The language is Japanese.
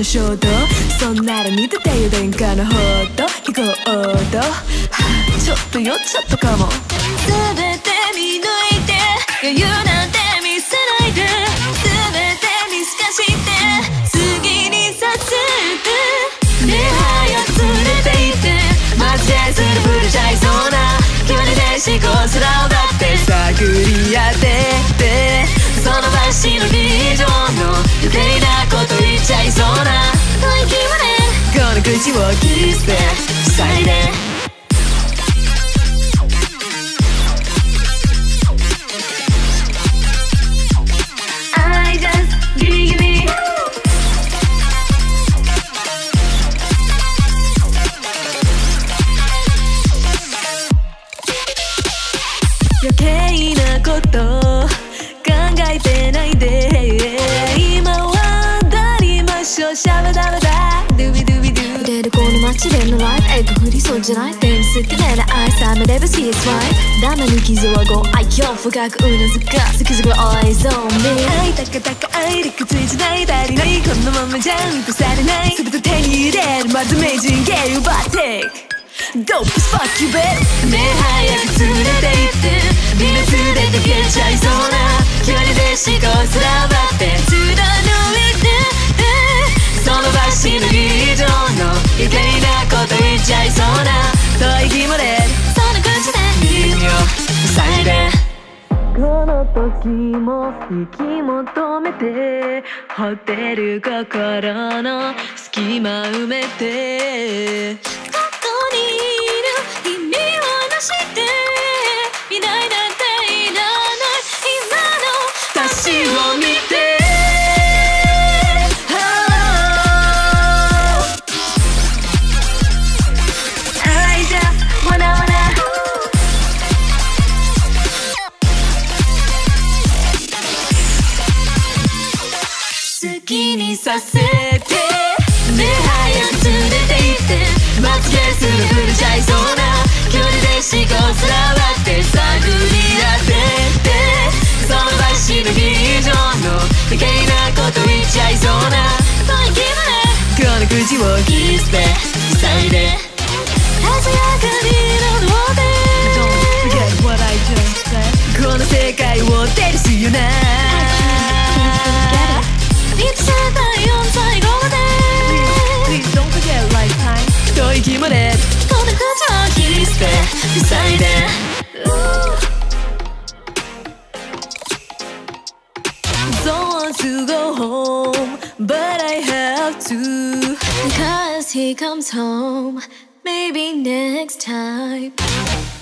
衝動。そんなら見ててよ殿下の報道。飛行道ちょっと酔っちゃったかも。 全て見抜いて余裕なんて見せないで、全て見透かして次にさせて、ねえ早く連れて行って、マジですぐ触れちゃいそうな距離で思考すら奪って探り当てて、 その場しのぎ以上の余計なこと言っちゃいそうな吐息までこの口をキスで塞いでI just gimme gimme 余計なこと考えてないで、今は踊りましょう。シャバダバダドゥビドゥビドゥ。出るこの街でのライブエッグ振りそうじゃない。天好きなら愛さめれば See it's right。 ダメに傷はご愛嬌深くうなずかすくすく eyes on me。 愛たかたか愛理屈じゃない足りない、このままじゃ満たされない。全て手に入れるまず名人ゲームバッテイクDope as fuck you bet。 ねえ早く連れて行って微熱で溶けちゃいそうな距離で思考すら奪って貫いて、その場しのぎ以上の余計なこと言っちゃいそうな吐息までその口で耳を塞いで、 この時も息求めて張ってる心の隙間埋めて、 ここにいる意味をなしていないなんていらない今の私を見て愛じゃわなわな好きにさせて、ねえ早く連れて行ってまつげすぐ触れちゃいそうな距離で思考すら割って探り当てて、その場しのぎ以上の余計なこと言っちゃいそうな吐息までこの口をキスで塞いで鮮やかに彩って Don't forget what I just said。 この世界を手にするよな。 いつせたいよ最後まで Please don't forget lifetime。 吐息までこの口をキスで塞いで Don't want to go home but I have to Because he comes home maybe next time